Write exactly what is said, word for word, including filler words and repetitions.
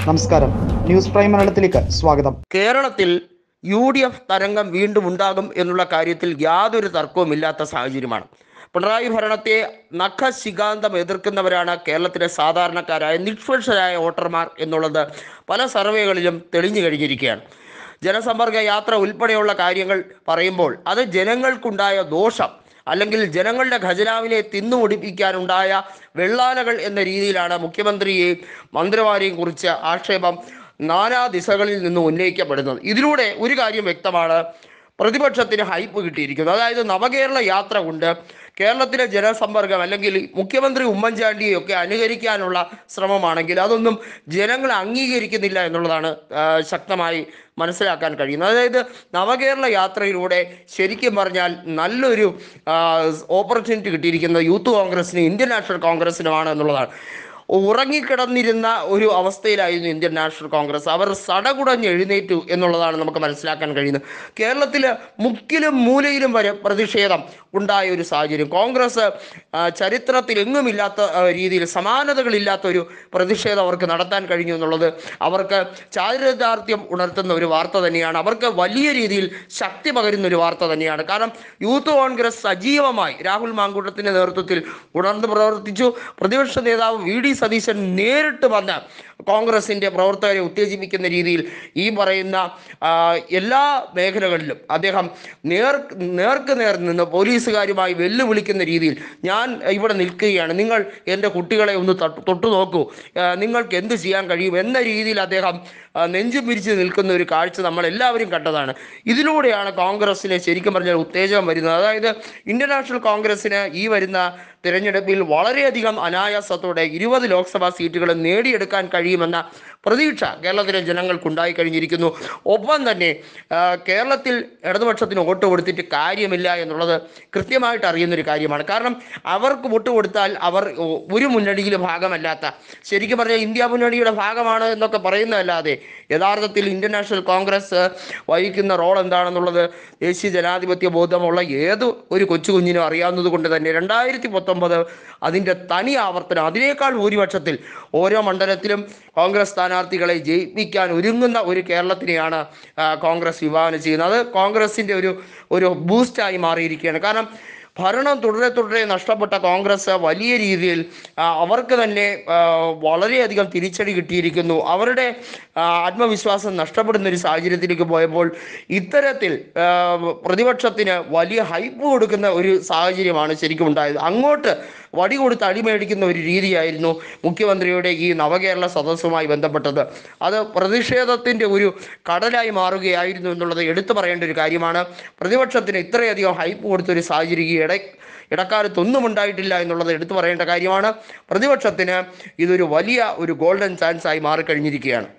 നമസ്കാരം, news prime മലയാളത്തിലേക്ക് സ്വാഗതം. കേരളത്തിൽ യു ഡി എഫ് തരംഗം വീണ്ടും ഉണ്ടാകും എന്നുള്ള കാര്യത്തിൽ യാതൊരു തർക്കവുമില്ലാത്ത സാഹചര്യമാണ്. പിണറായി ഭരണത്തെ നഖശിഖാന്തം എതിർക്കുന്നവരാണ് കേരളത്തിലെ സാധാരണക്കാരായ നിഷ്പക്ഷരായ വോട്ടർമാർ എന്നുള്ളത് പല സർവേകളിലും തെളിഞ്ഞു കഴിഞ്ഞിരിക്കുകയാണ്. ജനസമ്പർക്ക യാത്ര ഉൾപ്പെടെയുള്ള കാര്യങ്ങൾ പറയുമ്പോൾ അത് ജനങ്ങൾക്കുണ്ടായ ദോഷം അല്ലെങ്കിൽ ജനങ്ങളുടെ ഖജനാവിനെ തിന്നുമുടിപ്പിക്കാനുണ്ടായ വെള്ളാനകൾ എന്ന രീതിയിലാണ് മുഖ്യമന്ത്രിയെയും മന്ത്രിമാരെയും കുറിച്ച് ആക്ഷേപം നാനാ ദിശകളിൽ നിന്ന് ഉന്നയിക്കപ്പെടുന്നത്. ഇതിലൂടെ ഒരു കാര്യം വ്യക്തമാണ്, പ്രതിപക്ഷത്തിന് ഹൈപ്പ് കിട്ടിയിരിക്കുന്നു. അതായത് നവകേരള യാത്ര കൊണ്ട് കേരളത്തിലെ ജനസമ്പർക്കം അല്ലെങ്കിൽ മുഖ്യമന്ത്രി ഉമ്മൻചാണ്ടിയെയൊക്കെ അനുകരിക്കാനുള്ള ശ്രമമാണെങ്കിൽ അതൊന്നും ജനങ്ങൾ അംഗീകരിക്കുന്നില്ല എന്നുള്ളതാണ് ശക്തമായി മനസ്സിലാക്കാൻ കഴിയുന്നത്. അതായത് നവകേരള യാത്രയിലൂടെ ശരിക്കും പറഞ്ഞാൽ നല്ലൊരു ഓപ്പർച്യൂണിറ്റി കിട്ടിയിരിക്കുന്നത് യൂത്ത് കോൺഗ്രസിനും ഇന്ത്യൻ നാഷണൽ കോൺഗ്രസിനുമാണ് എന്നുള്ളതാണ്. ഉറങ്ങിക്കിടന്നിരുന്ന ഒരു അവസ്ഥയിലായിരുന്നു ഇന്ത്യൻ നാഷണൽ കോൺഗ്രസ്. അവർ സടകുടഞ്ഞ് എഴുന്നേറ്റു എന്നുള്ളതാണ് നമുക്ക് മനസ്സിലാക്കാൻ കഴിയുന്നത്. കേരളത്തിൽ മുക്കിലും മൂലയിലും വരെ പ്രതിഷേധം ഉണ്ടായ ഒരു സാഹചര്യം. കോൺഗ്രസ് ചരിത്രത്തിൽ എങ്ങുമില്ലാത്ത രീതിയിൽ സമാനതകളില്ലാത്ത ഒരു പ്രതിഷേധം അവർക്ക് നടത്താൻ കഴിഞ്ഞു എന്നുള്ളത് അവർക്ക് ചാരിതാർത്ഥ്യം ഉണർത്തുന്ന ഒരു വാർത്ത തന്നെയാണ്. അവർക്ക് വലിയ രീതിയിൽ ശക്തി പകരുന്ന ഒരു വാർത്ത തന്നെയാണ്. കാരണം യൂത്ത് കോൺഗ്രസ് സജീവമായി രാഹുൽ മാങ്കൂട്ടത്തിൻ്റെ നേതൃത്വത്തിൽ ഉണർന്ന് പ്രവർത്തിച്ചു. പ്രതിപക്ഷ നേതാവ് വി ഡി സതീശൻ നേരിട്ട് വന്ന് കോൺഗ്രസിൻ്റെ പ്രവർത്തകരെ ഉത്തേജിപ്പിക്കുന്ന രീതിയിൽ ഈ പറയുന്ന എല്ലാ മേഖലകളിലും അദ്ദേഹം നേർ നേർക്ക് നേർ നിന്ന് പോലീസുകാരുമായി വെല്ലുവിളിക്കുന്ന രീതിയിൽ ഞാൻ ഇവിടെ നിൽക്കുകയാണ്, നിങ്ങൾ എൻ്റെ കുട്ടികളെ ഒന്ന് തൊട്ടു നോക്കൂ, നിങ്ങൾക്ക് എന്ത് ചെയ്യാൻ കഴിയും എന്ന രീതിയിൽ അദ്ദേഹം നെഞ്ചു പിരിച്ച് നിൽക്കുന്ന ഒരു കാഴ്ച നമ്മളെല്ലാവരും കണ്ടതാണ്. ഇതിലൂടെയാണ് കോൺഗ്രസ്സിന് ശരിക്കും പറഞ്ഞാൽ ഉത്തേജകം വരുന്നത്. അതായത് ഇന്ത്യൻ നാഷണൽ കോൺഗ്രസ്സിന് ഈ വരുന്ന തിരഞ്ഞെടുപ്പിൽ വളരെയധികം അനായാസത്തോടെ ഇരുപത് ലോക്സഭാ സീറ്റുകൾ നേടിയെടുക്കാൻ കഴിയുമെന്ന പ്രതീക്ഷ കേരളത്തിലെ ജനങ്ങൾക്കുണ്ടായി കഴിഞ്ഞിരിക്കുന്നു. ഒപ്പം തന്നെ കേരളത്തിൽ ഇടതുപക്ഷത്തിന് വോട്ട് കൊടുത്തിട്ട് കാര്യമില്ല എന്നുള്ളത് കൃത്യമായിട്ട് അറിയുന്നൊരു കാര്യമാണ്. കാരണം അവർക്ക് വോട്ട് കൊടുത്താൽ അവർ ഒരു മുന്നണിയിലും ഭാഗമല്ലാത്ത, ശരിക്കും പറഞ്ഞാൽ ഇന്ത്യ മുന്നണിയുടെ ഭാഗമാണ് എന്നൊക്കെ പറയുന്നതല്ലാതെ യഥാർത്ഥത്തിൽ ഇന്ത്യൻ നാഷണൽ കോൺഗ്രസ് വഹിക്കുന്ന റോൾ എന്താണെന്നുള്ളത് ദേശീയ ജനാധിപത്യ ബോധമുള്ള ഏത് ഒരു കൊച്ചു കുഞ്ഞിനും അറിയാവുന്നത് കൊണ്ട് തന്നെ രണ്ടായിരത്തി പത്തൊമ്പത് അതിൻ്റെ തനി ആവർത്തനം, അതിനേക്കാൾ ഭൂരിപക്ഷത്തിൽ ഓരോ മണ്ഡലത്തിലും കോൺഗ്രസ് സ്ഥാനാർത്ഥികളെ ജയിപ്പിക്കാൻ ഒരുങ്ങുന്ന ഒരു കേരളത്തിനെയാണ് കോൺഗ്രസ് വിഭാവനം ചെയ്യുന്നത്. അത് കോൺഗ്രസിൻ്റെ ഒരു ഒരു ബൂസ്റ്റായി മാറിയിരിക്കുകയാണ്. കാരണം ഭരണം തുടരെ തുടരെ നഷ്ടപ്പെട്ട കോൺഗ്രസ് വലിയ രീതിയിൽ അവർക്ക് തന്നെ വളരെയധികം തിരിച്ചടി കിട്ടിയിരിക്കുന്നു. അവരുടെ ആത്മവിശ്വാസം നഷ്ടപ്പെടുന്ന ഒരു സാഹചര്യത്തിലേക്ക് പോയപ്പോൾ ഇത്തരത്തിൽ പ്രതിപക്ഷത്തിന് വലിയ ഹൈപ്പ് കൊടുക്കുന്ന ഒരു സാഹചര്യമാണ് ശരിക്കും ഉണ്ടായത്. അങ്ങോട്ട് വടി കൊടുത്ത് അടിമേടിക്കുന്ന ഒരു രീതിയായിരുന്നു മുഖ്യമന്ത്രിയുടെ ഈ നവകേരള സദസ്സുമായി ബന്ധപ്പെട്ടത്. അത് പ്രതിഷേധത്തിൻ്റെ ഒരു കടലായി മാറുകയായിരുന്നു എന്നുള്ളത് എടുത്തു പറയേണ്ട ഒരു കാര്യമാണ്. പ്രതിപക്ഷത്തിന് ഇത്രയധികം ഹൈപ്പ് കൊടുത്തൊരു സാഹചര്യം ഇട ഇടക്കാലത്തൊന്നും ഉണ്ടായിട്ടില്ല എന്നുള്ളത് എടുത്തു പറയേണ്ട കാര്യമാണ്. പ്രതിപക്ഷത്തിന് ഇതൊരു വലിയ ഒരു ഗോൾഡൻ ചാൻസായി മാറിക്കഴിഞ്ഞിരിക്കുകയാണ്.